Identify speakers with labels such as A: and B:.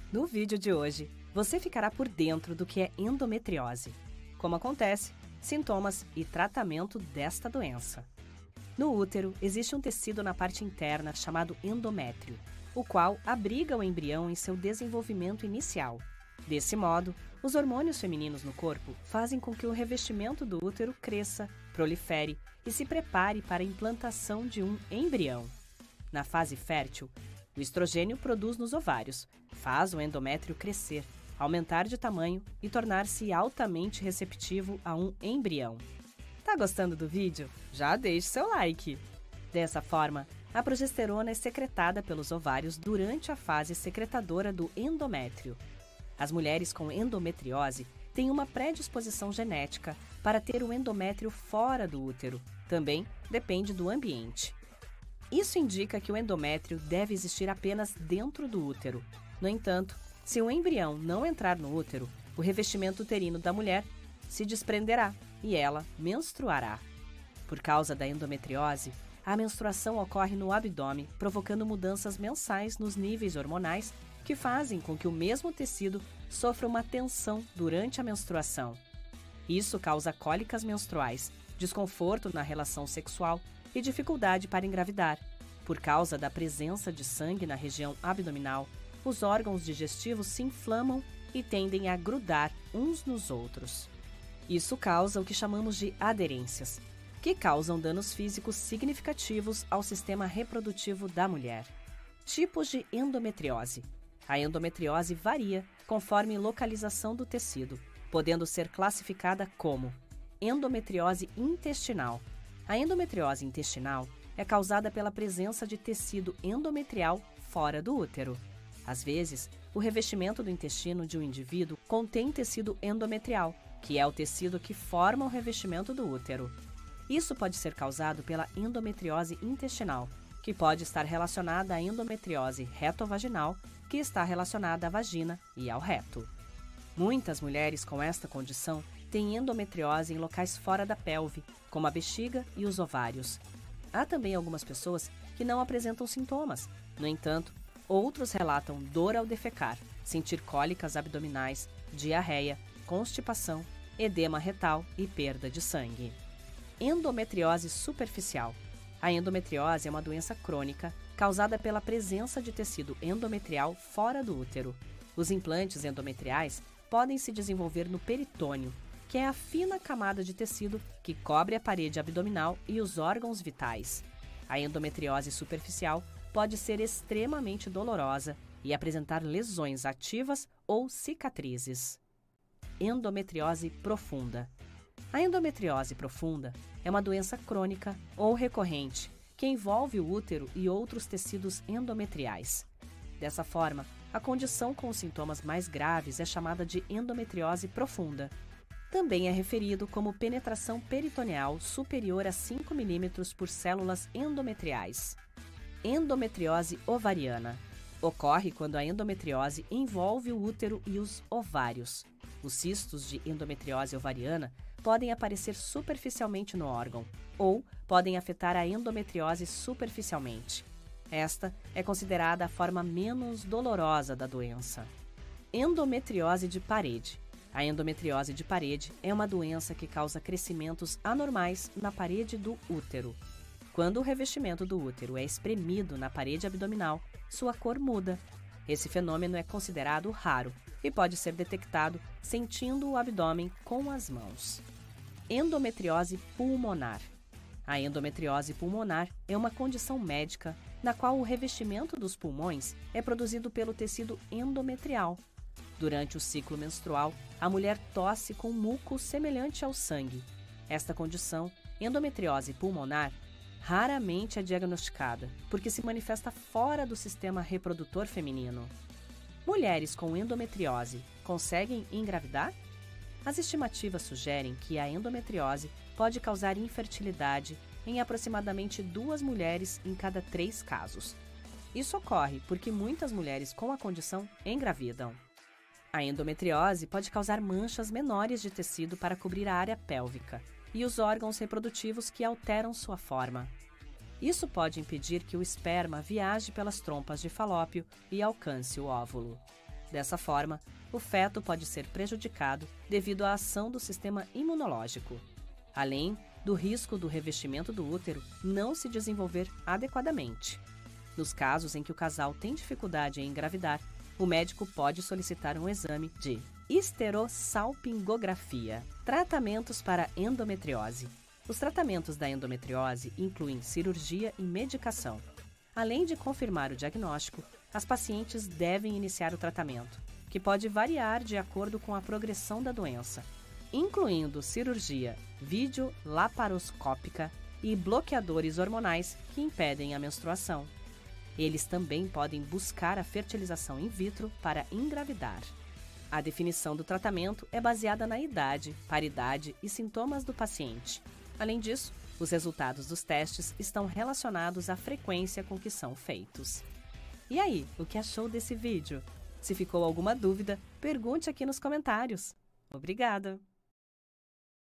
A: No vídeo de hoje, você ficará por dentro do que é endometriose, como acontece, sintomas e tratamento desta doença. No útero, existe um tecido na parte interna chamado endométrio, o qual abriga o embrião em seu desenvolvimento inicial. Desse modo, os hormônios femininos no corpo fazem com que o revestimento do útero cresça, prolifere e se prepare para a implantação de um embrião. Na fase fértil, o estrogênio produz nos ovários, faz o endométrio crescer, aumentar de tamanho e tornar-se altamente receptivo a um embrião. Tá gostando do vídeo? Já deixe seu like! Dessa forma, a progesterona é secretada pelos ovários durante a fase secretadora do endométrio. As mulheres com endometriose têm uma predisposição genética para ter o endométrio fora do útero. Também depende do ambiente. Isso indica que o endométrio deve existir apenas dentro do útero. No entanto, se o embrião não entrar no útero, o revestimento uterino da mulher se desprenderá e ela menstruará. Por causa da endometriose, a menstruação ocorre no abdômen, provocando mudanças mensais nos níveis hormonais que fazem com que o mesmo tecido sofra uma tensão durante a menstruação. Isso causa cólicas menstruais, desconforto na relação sexual e dificuldade para engravidar. Por causa da presença de sangue na região abdominal, os órgãos digestivos se inflamam e tendem a grudar uns nos outros. Isso causa o que chamamos de aderências, que causam danos físicos significativos ao sistema reprodutivo da mulher. Tipos de endometriose. A endometriose varia conforme localização do tecido, podendo ser classificada como endometriose intestinal. A endometriose intestinal é causada pela presença de tecido endometrial fora do útero. Às vezes, o revestimento do intestino de um indivíduo contém tecido endometrial, que é o tecido que forma o revestimento do útero. Isso pode ser causado pela endometriose intestinal, que pode estar relacionada à endometriose retovaginal, que está relacionada à vagina e ao reto. Muitas mulheres com esta condição têm endometriose em locais fora da pelve, como a bexiga e os ovários. Há também algumas pessoas que não apresentam sintomas. No entanto, outros relatam dor ao defecar, sentir cólicas abdominais, diarreia, constipação, edema retal e perda de sangue. Endometriose superficial. A endometriose é uma doença crônica causada pela presença de tecido endometrial fora do útero. Os implantes endometriais podem se desenvolver no peritônio, que é a fina camada de tecido que cobre a parede abdominal e os órgãos vitais. A endometriose superficial pode ser extremamente dolorosa e apresentar lesões ativas ou cicatrizes. Endometriose profunda. A endometriose profunda é uma doença crônica ou recorrente que envolve o útero e outros tecidos endometriais. Dessa forma, a condição com os sintomas mais graves é chamada de endometriose profunda. Também é referido como penetração peritoneal superior a 5 mm por células endometriais. Endometriose ovariana. Ocorre quando a endometriose envolve o útero e os ovários. Os cistos de endometriose ovariana podem aparecer superficialmente no órgão ou podem afetar a endometriose superficialmente. Esta é considerada a forma menos dolorosa da doença. Endometriose de parede. A endometriose de parede é uma doença que causa crescimentos anormais na parede do útero. Quando o revestimento do útero é espremido na parede abdominal, sua cor muda. Esse fenômeno é considerado raro e pode ser detectado sentindo o abdômen com as mãos. Endometriose pulmonar. A endometriose pulmonar é uma condição médica na qual o revestimento dos pulmões é produzido pelo tecido endometrial. Durante o ciclo menstrual, a mulher tosse com muco semelhante ao sangue. Esta condição, endometriose pulmonar, raramente é diagnosticada, porque se manifesta fora do sistema reprodutor feminino. Mulheres com endometriose conseguem engravidar? As estimativas sugerem que a endometriose pode causar infertilidade em aproximadamente 2 mulheres em cada 3 casos. Isso ocorre porque muitas mulheres com a condição engravidam. A endometriose pode causar manchas menores de tecido para cobrir a área pélvica e os órgãos reprodutivos que alteram sua forma. Isso pode impedir que o esperma viaje pelas trompas de Falópio e alcance o óvulo. Dessa forma, o feto pode ser prejudicado devido à ação do sistema imunológico, além do risco do revestimento do útero não se desenvolver adequadamente. Nos casos em que o casal tem dificuldade em engravidar, o médico pode solicitar um exame de esterossalpingografia. Tratamentos para endometriose. Os tratamentos da endometriose incluem cirurgia e medicação. Além de confirmar o diagnóstico, as pacientes devem iniciar o tratamento, que pode variar de acordo com a progressão da doença, incluindo cirurgia videolaparoscópica e bloqueadores hormonais que impedem a menstruação. Eles também podem buscar a fertilização in vitro para engravidar. A definição do tratamento é baseada na idade, paridade e sintomas do paciente. Além disso, os resultados dos testes estão relacionados à frequência com que são feitos. E aí, o que achou desse vídeo? Se ficou alguma dúvida, pergunte aqui nos comentários. Obrigada!